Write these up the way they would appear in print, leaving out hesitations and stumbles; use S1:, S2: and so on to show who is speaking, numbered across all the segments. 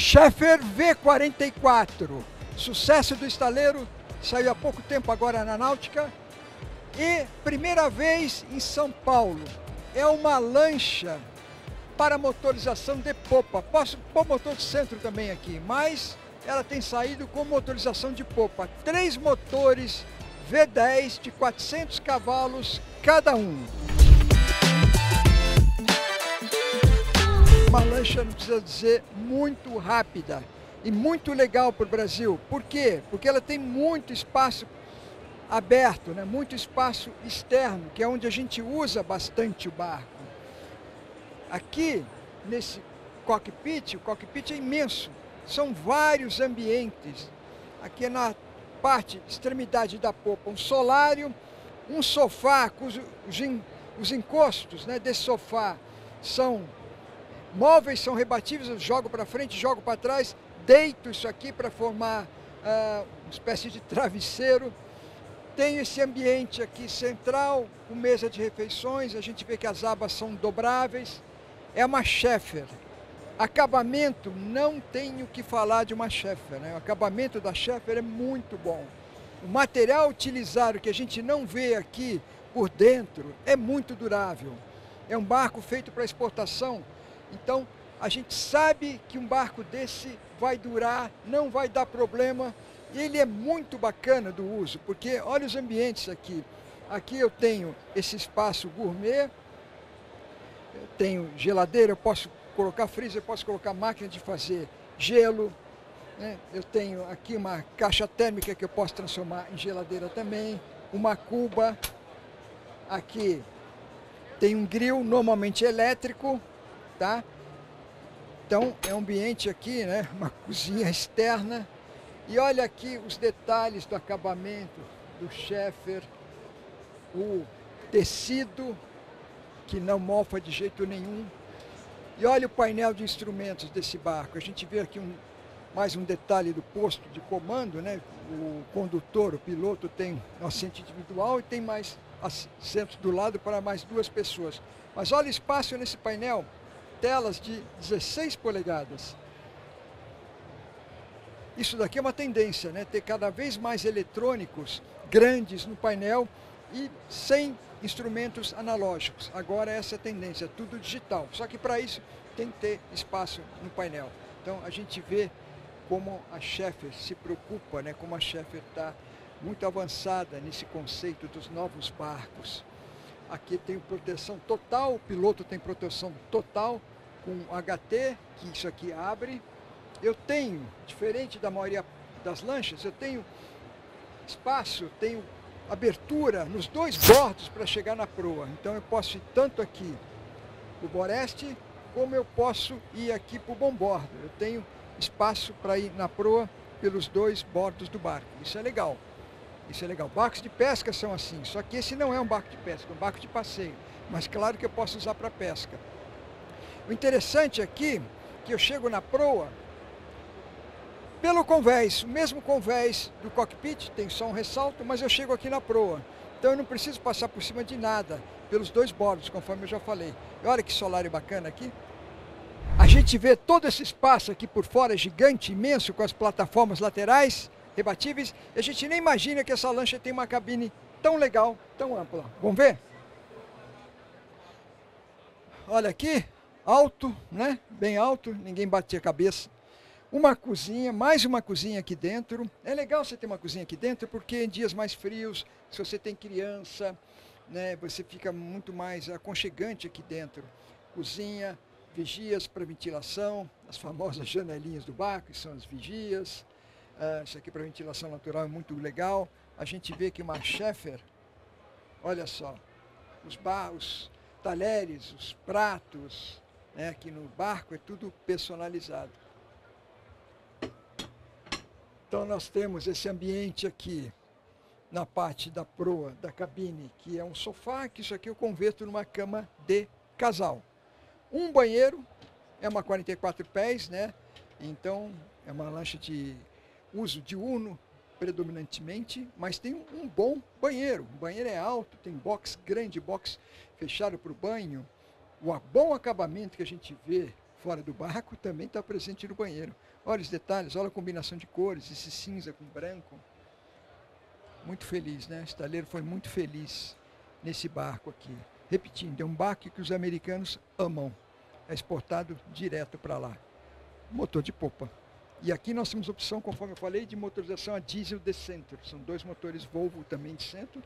S1: Scheffer V44, sucesso do estaleiro, saiu há pouco tempo agora na Náutica e primeira vez em São Paulo. É uma lancha para motorização de popa. Posso pôr motor de centro também aqui, mas ela tem saído com motorização de popa. 3 motores V10 de 400 cavalos cada um. Uma lancha, não precisa dizer, muito rápida e muito legal para o Brasil. Por quê? Porque ela tem muito espaço aberto, né? Muito espaço externo, que é onde a gente usa bastante o barco. Aqui, nesse cockpit, o cockpit é imenso, são vários ambientes. Aqui na parte, extremidade da popa, um solário, um sofá, com os encostos, né, desse sofá são móveis, são rebatíveis, eu jogo para frente, jogo para trás, deito isso aqui para formar uma espécie de travesseiro. Tem esse ambiente aqui central, com mesa de refeições, a gente vê que as abas são dobráveis. É uma Scheffer. Acabamento, não tenho o que falar de uma Scheffer, né? O acabamento da Scheffer é muito bom. O material utilizado que a gente não vê aqui por dentro é muito durável. É um barco feito para exportação, então a gente sabe que um barco desse vai durar, não vai dar problema. E ele é muito bacana do uso, porque olha os ambientes aqui. Aqui eu tenho esse espaço gourmet, eu tenho geladeira, eu posso colocar freezer, eu posso colocar máquina de fazer gelo, né? Eu tenho aqui uma caixa térmica que eu posso transformar em geladeira também, uma cuba. Aqui tem um grill, normalmente elétrico, tá? Então é um ambiente aqui, né? Uma cozinha externa. E olha aqui os detalhes do acabamento do Scheffer, o tecido que não mofa de jeito nenhum. E olha o painel de instrumentos desse barco. A gente vê aqui mais um detalhe do posto de comando, né? O condutor, o piloto tem um assento individual e tem mais assentos do lado para mais 2 pessoas. Mas olha o espaço nesse painel, telas de 16 polegadas. Isso daqui é uma tendência, né? Ter cada vez mais eletrônicos grandes no painel e sem instrumentos analógicos. Agora essa é a tendência, tudo digital. Só que para isso tem que ter espaço no painel. Então a gente vê como a Scheffer se preocupa, né? Como a Scheffer está muito avançada nesse conceito dos novos barcos. Aqui tem proteção total, o piloto tem proteção total com HT, que isso aqui abre. Eu tenho, diferente da maioria das lanchas, eu tenho espaço, tenho abertura nos 2 bordos para chegar na proa. Então eu posso ir tanto aqui para o boreste, como eu posso ir aqui para o bombordo. Eu tenho espaço para ir na proa pelos 2 bordos do barco. Isso é legal. Isso é legal. Barcos de pesca são assim, só que esse não é um barco de pesca, é um barco de passeio. Mas claro que eu posso usar para pesca. O interessante aqui, que eu chego na proa pelo convés, o mesmo convés do cockpit, tem só um ressalto, mas eu chego aqui na proa. Então eu não preciso passar por cima de nada, pelos 2 bordos, conforme eu já falei. E olha que solário bacana aqui. A gente vê todo esse espaço aqui por fora, gigante, imenso, com as plataformas laterais, rebatíveis. E a gente nem imagina que essa lancha tem uma cabine tão legal, tão ampla. Vamos ver? Olha aqui, alto, né? Bem alto, ninguém bate a cabeça. Uma cozinha, mais uma cozinha aqui dentro. É legal você ter uma cozinha aqui dentro, porque em dias mais frios, se você tem criança, né, você fica muito mais aconchegante aqui dentro. Cozinha, vigias para ventilação, as famosas janelinhas do barco, que são as vigias. Isso aqui para ventilação natural é muito legal. A gente vê que uma Scheffer, olha só, os talheres, os pratos, né, aqui no barco é tudo personalizado. Então nós temos esse ambiente aqui na parte da proa da cabine, que é um sofá, que isso aqui eu converto numa cama de casal. Um banheiro, é uma 44 pés, né? Então é uma lancha de uso diurno predominantemente, mas tem um bom banheiro. O banheiro é alto, tem box grande, box fechado para o banho. O bom acabamento que a gente vê fora do barco também está presente no banheiro. Olha os detalhes, olha a combinação de cores, esse cinza com branco. Muito feliz, né? O estaleiro foi muito feliz nesse barco aqui. Repetindo, é um barco que os americanos amam. É exportado direto para lá. Motor de popa. E aqui nós temos opção, conforme eu falei, de motorização a diesel de centro. São dois motores Volvo também de centro,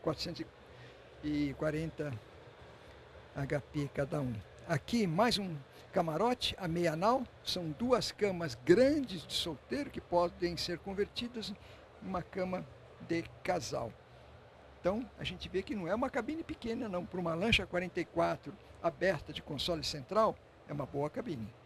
S1: 440 HP cada um. Aqui mais um camarote, a meia nau. São duas camas grandes de solteiro que podem ser convertidas em uma cama de casal. Então a gente vê que não é uma cabine pequena não. Para uma lancha 44 aberta de console central, é uma boa cabine.